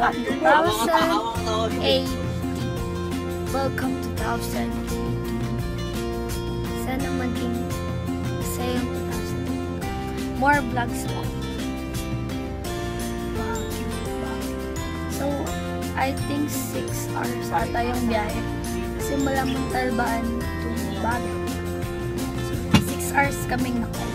welcome 2008. Welcome 2008. Sana maging masayang 2008. More vlogs po. So, I think 6 hours ata yung biyahe. Simula Montalban to Baguio. So, 6 hours kaming nakaupo.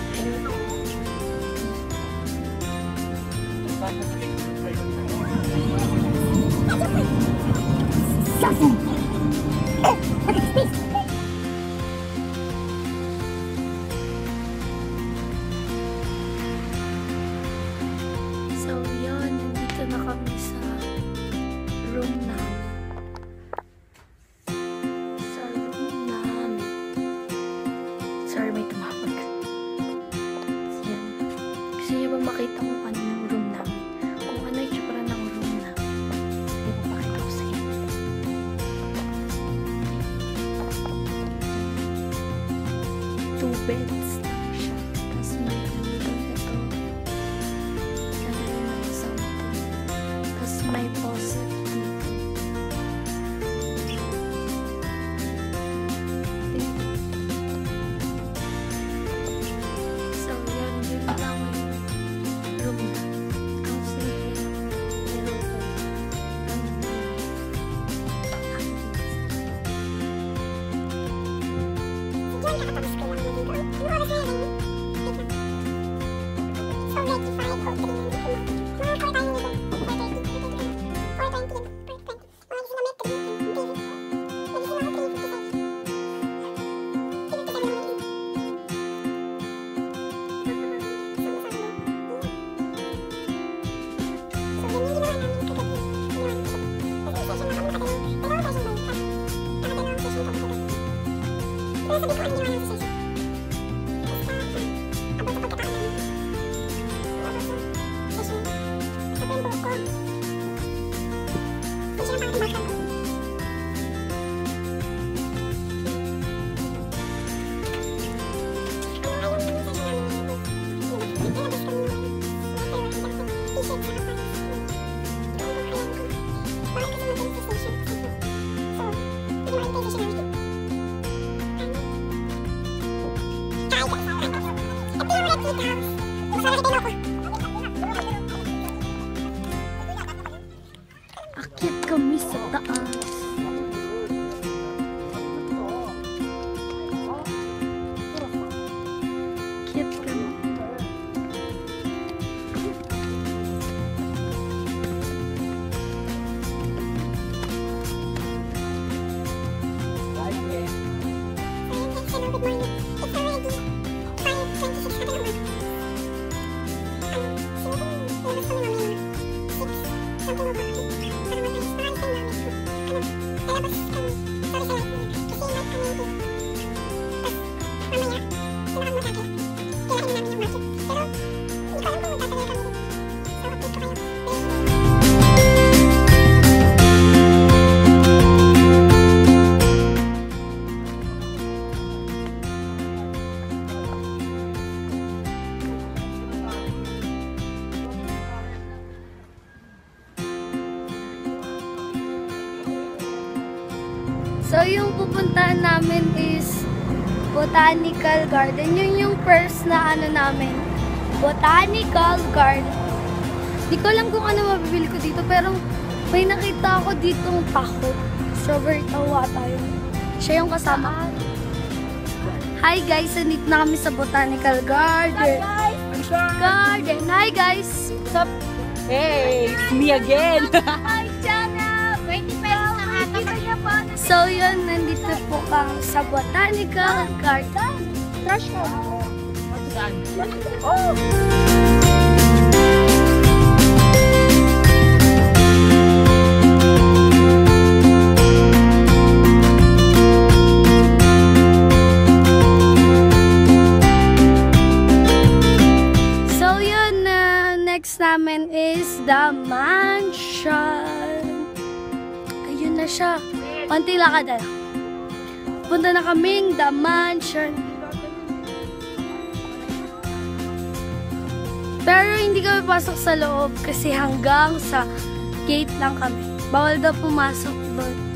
So, yun. Nandito na kami sa room namin. Sorry, may tumawag. So, yan. Gusto niyo ba makita kung ano yung room namin? Kung ano yung tsura ng room namin? Hindi ko pakita ko sa inyo. 2 beds lang siya. Tapos may ito. Kagaya ng something. Tapos may faucet dito. So, yun lang yung room na. Ang simple. Pero, akit kami sa taas. Akit kami. So, yung pupuntahan namin is Botanical Garden. Yun yung first na ano namin. Botanical Garden. Di ko alam kung ano mabibili ko dito, pero may nakita ako ditong taho. Strawberry taho tayo. Siya yung kasama. Hi guys, nandito na kami sa Botanical Garden. Garden. Hi guys. What's up? Hey, it's me again. Hi, Jana. 20 pesos ang ating. So yun, nandito po kami sa Botanical Garden. Trash ko. Oh! So yun, next namin is the mansion. Ayun na siya. Konti lakad na lang. Punta na kaming the mansion. Pero hindi kami pasok sa loob kasi hanggang sa gate lang kami. Bawal daw pumasok doon.